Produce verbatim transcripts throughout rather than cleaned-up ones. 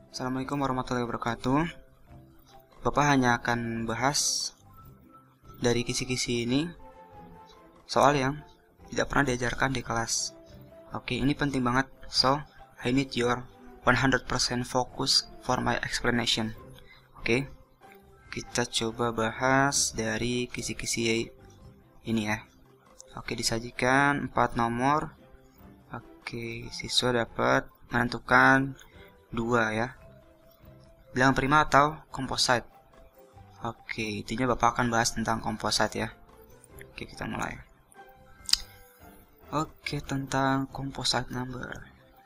Assalamualaikum warahmatullahi wabarakatuh. Bapak hanya akan bahas dari kisi-kisi ini soal yang tidak pernah diajarkan di kelas. Oke, ini penting banget. So, I need your one hundred percent focus for my explanation. Oke, kita coba bahas dari kisi-kisi ini ya. Oke, disajikan empat nomor. Oke, siswa dapat menentukan dua ya, bilangan prima atau composite. Oke, intinya Bapak akan bahas tentang composite ya. Oke, kita mulai. Oke, tentang composite number.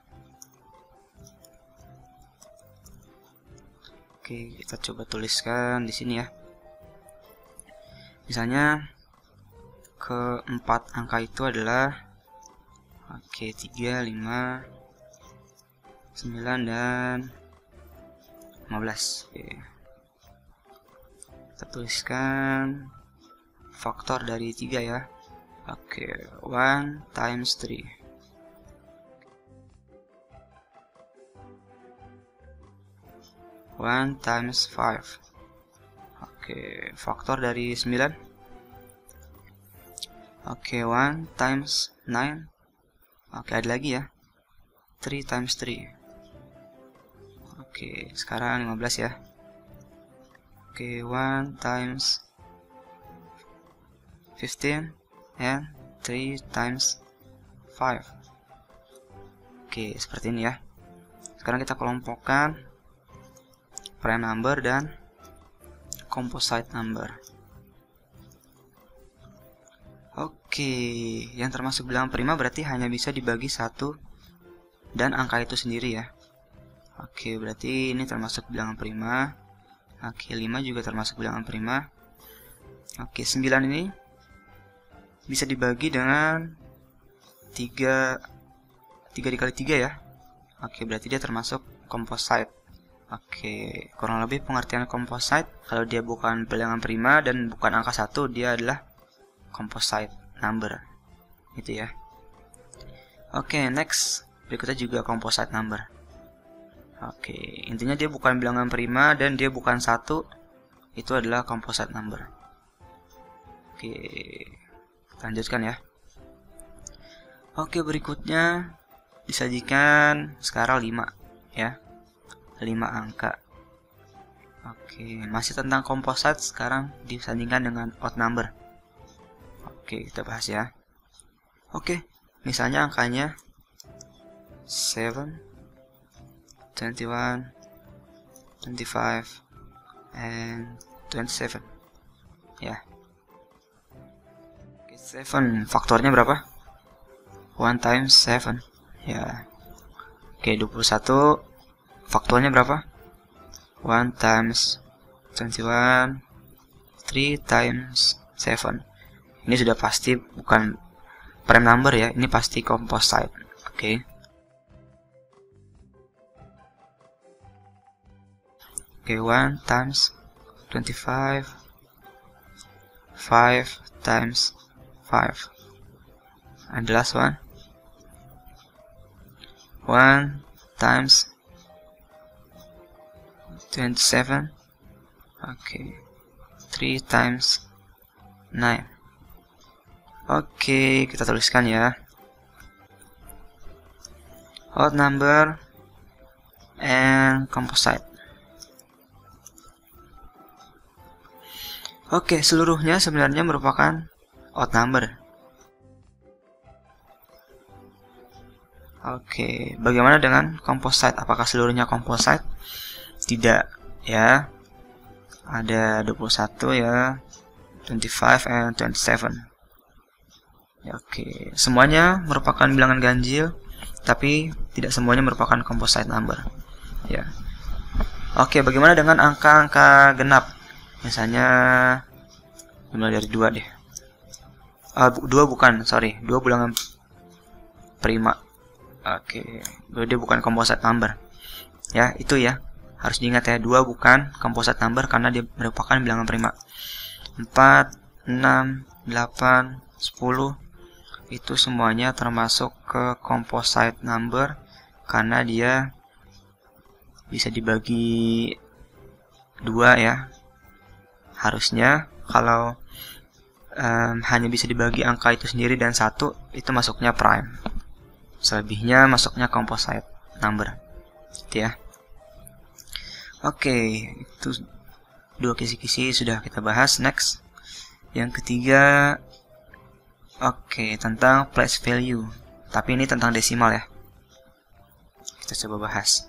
Oke, kita coba tuliskan di sini ya. Misalnya keempat angka itu adalah oke, tiga, lima, sembilan dan lima belas. Oke. Kita tuliskan faktor dari tiga ya. Oke, one times three. one times five. Oke, faktor dari sembilan. Oke, one times nine. Oke, ada lagi ya. three times three. Oke, sekarang lima belas ya. Oke, one times fifteen and three times five. Oke, seperti ini ya. Sekarang kita kelompokkan prime number dan composite number. Oke, yang termasuk bilangan prima berarti hanya bisa dibagi satu dan angka itu sendiri ya. Oke, berarti ini termasuk bilangan prima. Oke, lima juga termasuk bilangan prima. Oke, sembilan ini bisa dibagi dengan tiga, tiga dikali tiga ya. Oke, berarti dia termasuk composite. Oke, kurang lebih pengertian composite, kalau dia bukan bilangan prima dan bukan angka satu, dia adalah composite number. Itu ya. Oke, next. Berikutnya juga composite number. Oke, intinya dia bukan bilangan prima dan dia bukan satu. Itu adalah composite number. Oke, kita lanjutkan ya. Oke, berikutnya disajikan sekarang lima ya. lima angka. Oke, masih tentang composite, sekarang disandingkan dengan odd number. Oke, kita bahas ya. Oke, misalnya angkanya seven, twenty-one, twenty-five, and twenty-seven ya. Oke, seven faktornya berapa? one times seven ya. Oke, dua puluh satu faktornya berapa? one times twenty-one, three times seven. Ini sudah pasti bukan prime number ya, ini pasti composite. Oke. Oke, one times twenty-five, five times five. And the last one, one times twenty-seven. Oke, three times nine. Oke, kita tuliskan ya. Odd number and composite. Oke, seluruhnya sebenarnya merupakan odd number. Oke, bagaimana dengan composite? Apakah seluruhnya composite? Tidak ya. Ada dua puluh satu ya, twenty-five and twenty-seven. Ya, oke, semuanya merupakan bilangan ganjil, tapi tidak semuanya merupakan composite number. Ya. Oke, bagaimana dengan angka-angka genap? Misalnya mulai dari dua deh. Ah, dua bukan, sorry, dua bilangan prima. Oke, dia bukan composite number. Ya, itu ya. Harus diingat ya, dua bukan composite number karena dia merupakan bilangan prima. empat, enam, delapan, sepuluh itu semuanya termasuk ke composite number karena dia bisa dibagi dua ya. Harusnya kalau um, hanya bisa dibagi angka itu sendiri dan satu, itu masuknya prime. Selebihnya masuknya composite number. Gitu ya. Oke, itu dua kisi-kisi sudah kita bahas. Next, yang ketiga, oke, tentang place value. Tapi ini tentang desimal ya. Kita coba bahas.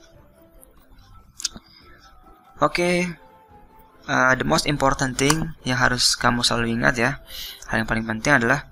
Oke, uh, the most important thing yang harus kamu selalu ingat ya, hal yang paling penting adalah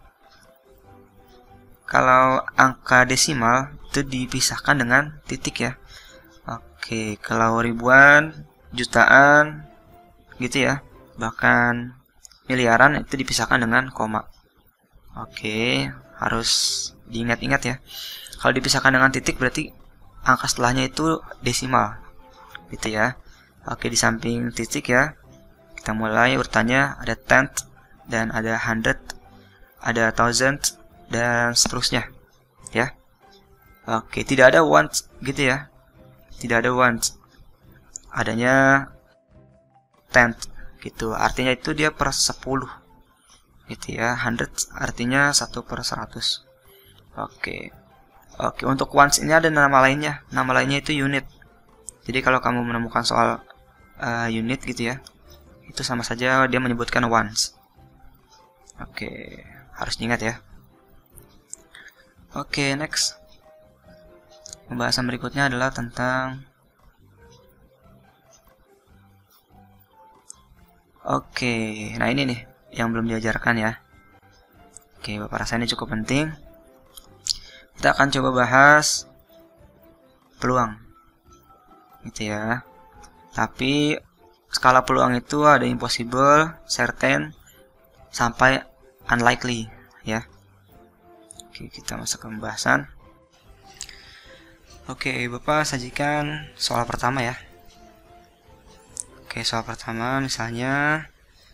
kalau angka desimal itu dipisahkan dengan titik ya. Oke, kalau ribuan, jutaan, gitu ya, bahkan miliaran itu dipisahkan dengan koma. Oke, harus diingat-ingat ya. Kalau dipisahkan dengan titik berarti angka setelahnya itu desimal, gitu ya. Oke, di samping titik ya, kita mulai urutannya ada tenth dan ada hundred, ada thousand dan seterusnya ya. Oke, tidak ada ones gitu ya. Tidak ada ones. Adanya tenth gitu. Artinya itu dia per sepuluh. Gitu ya. Hundred artinya satu per seratus. Oke. Oke, untuk ones ini ada nama lainnya. Nama lainnya itu unit. Jadi kalau kamu menemukan soal uh, unit gitu ya, itu sama saja dia menyebutkan ones. Oke, harus diingat ya. Oke, next. Pembahasan berikutnya adalah tentang Oke, nah ini nih yang belum diajarkan ya. Oke, Bapak rasa ini cukup penting. Kita akan coba bahas peluang. Gitu ya. Tapi skala peluang itu ada impossible, certain, sampai unlikely ya. Oke, kita masuk ke pembahasan. Oke, Bapak sajikan soal pertama ya. Oke, soal pertama misalnya,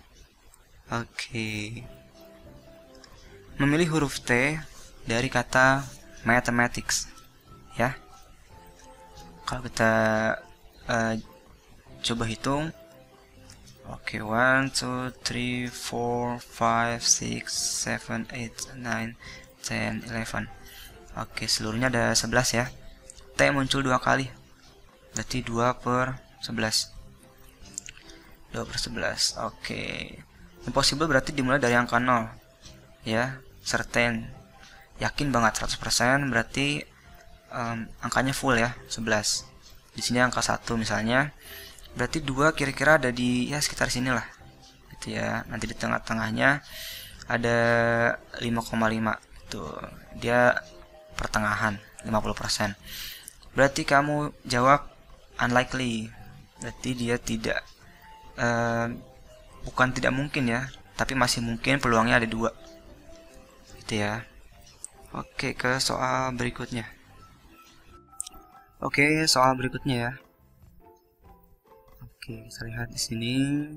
oke, memilih huruf T dari kata mathematics ya. Kalau kita uh, coba hitung, oke, one, two, three, four, five, six, seven, eight, nine, ten, eleven. Oke, seluruhnya ada sebelas ya. T muncul dua kali, berarti dua per sebelas. dua per sebelas. Oke. Impossible berarti dimulai dari angka nol. Ya, certain. Yakin banget seratus persen berarti um, angkanya full ya, sebelas. Di sini angka satu misalnya. Berarti dua kira-kira ada di ya sekitar sini lah. Gitu ya. Nanti di tengah-tengahnya ada lima koma lima gitu. Dia pertengahan, lima puluh persen. Berarti kamu jawab unlikely. Berarti dia tidak Uh, bukan tidak mungkin ya, tapi masih mungkin peluangnya ada dua gitu ya. Oke, ke soal berikutnya. Oke, soal berikutnya ya. Oke, kita lihat di sini.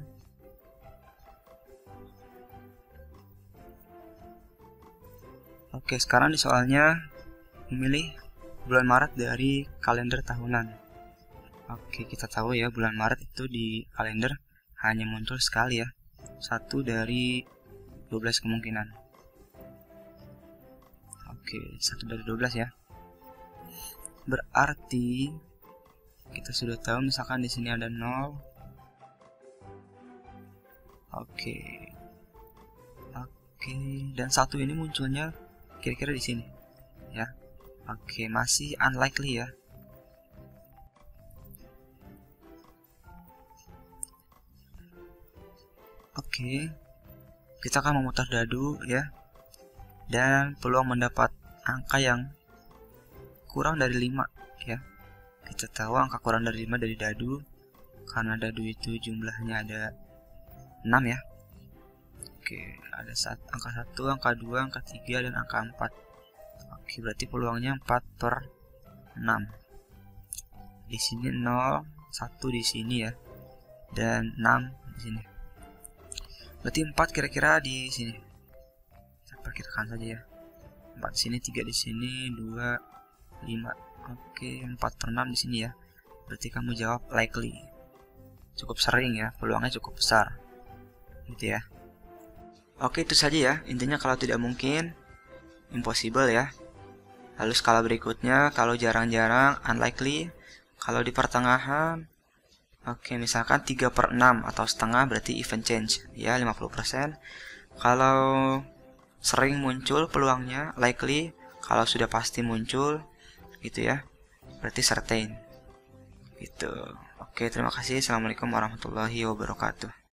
Oke, sekarang di soalnya memilih bulan Maret dari kalender tahunan. Oke, kita tahu ya bulan Maret itu di kalender hanya muncul sekali ya, satu dari dua belas kemungkinan. Oke, satu dari dua belas ya. Berarti kita sudah tahu misalkan di sini ada nol. Oke. Oke, dan satu ini munculnya kira-kira di sini ya. Oke, masih unlikely ya. Oke, kita akan memutar dadu ya, dan peluang mendapat angka yang kurang dari lima ya. Kita tahu angka kurang dari lima dari dadu, karena dadu itu jumlahnya ada enam ya. Oke, ada saat, angka satu, angka dua, angka tiga, dan angka empat. Oke, berarti peluangnya empat per enam. Di sini nol, satu di sini ya, dan enam di sini. Berarti empat kira-kira di sini. Kita perkirakan saja ya. empat di sini, tiga di sini, dua, lima. Oke, empat per enam di sini ya. berarti kamu jawab likely. Cukup sering ya, peluangnya cukup besar. Gitu ya. Oke, itu saja ya. Intinya kalau tidak mungkin, impossible ya. Lalu skala berikutnya, kalau jarang-jarang, unlikely. Kalau di pertengahan, oke, misalkan tiga per enam atau setengah berarti even change, ya lima puluh persen. Kalau sering muncul peluangnya, likely. Kalau sudah pasti muncul, gitu ya, berarti certain. Gitu. Oke, terima kasih. Assalamualaikum warahmatullahi wabarakatuh.